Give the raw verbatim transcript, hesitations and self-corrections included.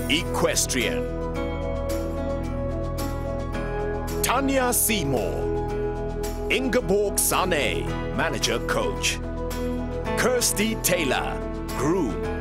Equestrian. Tanya Seymour. Ingeborg Sane, Manager Coach. Kirsty Taylor, Groom.